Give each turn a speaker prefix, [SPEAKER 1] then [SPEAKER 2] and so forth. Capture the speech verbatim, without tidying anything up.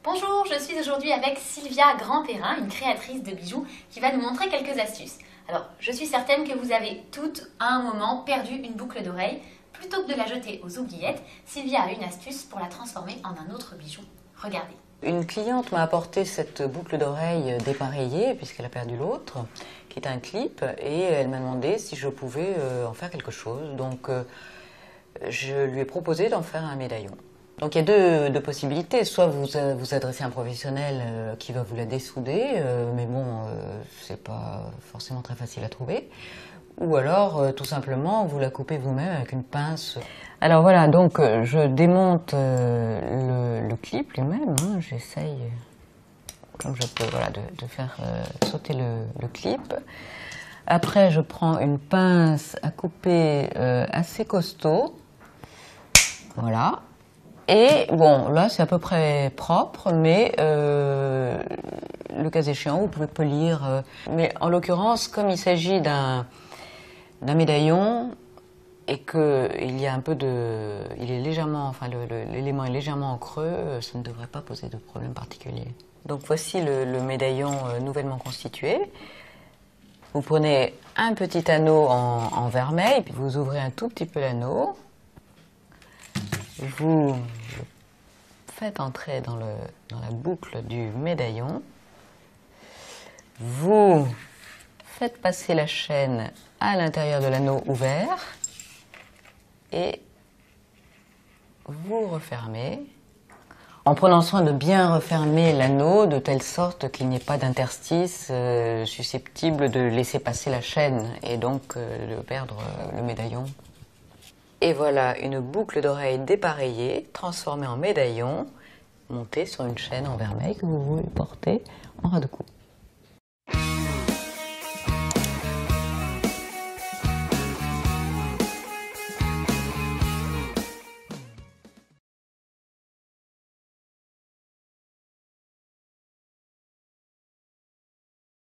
[SPEAKER 1] Bonjour, je suis aujourd'hui avec Sylvia Grandperrin, une créatrice de bijoux qui va nous montrer quelques astuces. Alors, je suis certaine que vous avez toutes, à un moment, perdu une boucle d'oreille. Plutôt que de la jeter aux oubliettes, Sylvia a une astuce pour la transformer en un autre bijou. Regardez.
[SPEAKER 2] Une cliente m'a apporté cette boucle d'oreille dépareillée, puisqu'elle a perdu l'autre, qui est un clip, et elle m'a demandé si je pouvais en faire quelque chose. Donc, je lui ai proposé d'en faire un médaillon. Donc il y a deux, deux possibilités, soit vous vous adressez à un professionnel euh, qui va vous la dessouder, euh, mais bon, euh, c'est pas forcément très facile à trouver, ou alors euh, tout simplement vous la coupez vous-même avec une pince. Alors voilà, donc euh, je démonte euh, le, le clip lui-même, hein, j'essaye comme je peux voilà, de, de faire euh, sauter le, le clip. Après je prends une pince à couper euh, assez costaud, voilà. Et bon, là c'est à peu près propre, mais euh, le cas échéant, vous pouvez polir. Euh, mais en l'occurrence, comme il s'agit d'un d'un médaillon et qu'il y a un peu de, il est légèrement, enfin l'élément est légèrement en creux, ça ne devrait pas poser de problème particulier. Donc voici le, le médaillon euh, nouvellement constitué. Vous prenez un petit anneau en, en vermeil, puis vous ouvrez un tout petit peu l'anneau. Vous faites entrer dans, le, dans la boucle du médaillon, vous faites passer la chaîne à l'intérieur de l'anneau ouvert et vous refermez en prenant soin de bien refermer l'anneau de telle sorte qu'il n'y ait pas d'interstice euh, susceptible de laisser passer la chaîne et donc euh, de perdre euh, le médaillon. Et voilà une boucle d'oreille dépareillée, transformée en médaillon, montée sur une chaîne en vermeil que vous voulez porter en ras de cou.